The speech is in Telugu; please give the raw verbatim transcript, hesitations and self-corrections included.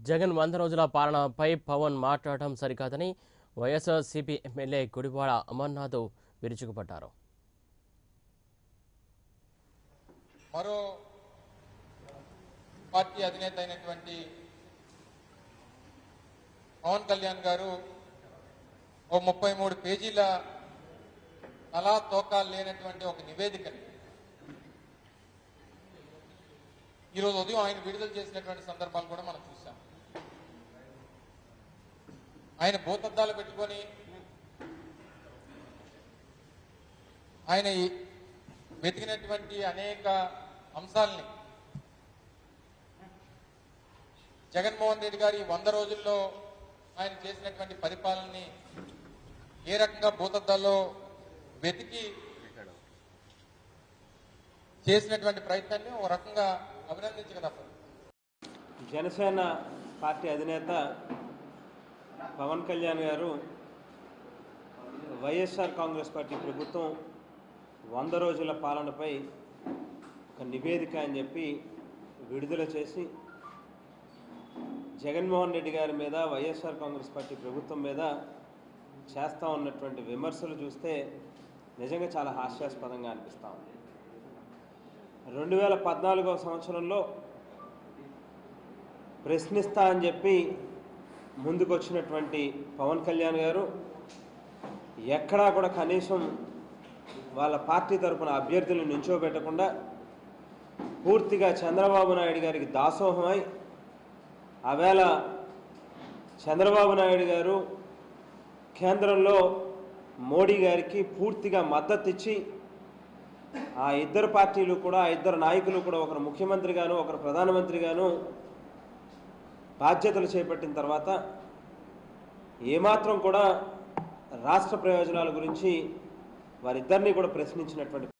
జగన్ వంద రోజుల పాలనపై పవన్ మాట్లాడటం సరికాదని వైఎస్ఆర్సీపీ ఎమ్మెల్యే గుడివాడ అమర్నాథ్ విరుచుకుపడ్డారు. మరో పార్టీ అధినేత అయినటువంటి పవన్ కళ్యాణ్ గారు ఓ ముప్పై మూడు పేజీల తలా తోకాలు లేనటువంటి ఒక నివేదికని ఈరోజు ఉదయం ఆయన విడుదల చేసినటువంటి సందర్భాలు కూడా మనం చూసాం. ఆయన భూతద్దాలు పెట్టుకొని ఆయన వెతికినటువంటి అనేక అంశాలని జగన్మోహన్ రెడ్డి గారి వంద రోజుల్లో ఆయన చేసినటువంటి పరిపాలనని ఏ రకంగా భూతద్దాల్లో వెతికి చేసినటువంటి ప్రయత్నాన్ని ఓ రకంగా అభినందించక తప్పదు. జనసేన పార్టీ అధినేత పవన్ కళ్యాణ్ గారు వైఎస్ఆర్ కాంగ్రెస్ పార్టీ ప్రభుత్వం వంద రోజుల పాలనపై ఒక నివేదిక అని చెప్పి విడుదల చేసి జగన్మోహన్ రెడ్డి గారి మీద వైఎస్ఆర్ కాంగ్రెస్ పార్టీ ప్రభుత్వం మీద చేస్తూ ఉన్నటువంటి విమర్శలు చూస్తే నిజంగా చాలా హాస్యాస్పదంగా అనిపిస్తూ ఉంది. రెండు వేల పద్నాలుగవ సంవత్సరంలో ప్రశ్నిస్తా అని చెప్పి ముందుకొచ్చినటువంటి పవన్ కళ్యాణ్ గారు ఎక్కడా కూడా కనీసం వాళ్ళ పార్టీ తరఫున అభ్యర్థులను నించోబెట్టకుండా పూర్తిగా చంద్రబాబు నాయుడు గారికి దాసోహమై ఆవేళ చంద్రబాబు నాయుడు గారు కేంద్రంలో మోడీ గారికి పూర్తిగా మద్దతు ఇచ్చి ఆ ఇద్దరు పార్టీలు కూడా ఆ ఇద్దరు నాయకులు కూడా ఒకరు ముఖ్యమంత్రిగాను ఒకరు ప్రధానమంత్రిగాను బాధ్యతలు చేపట్టిన తర్వాత ఏమాత్రం కూడా రాష్ట్ర ప్రయోజనాల గురించి వారిద్దరినీ కూడా ప్రశ్నించినటువంటి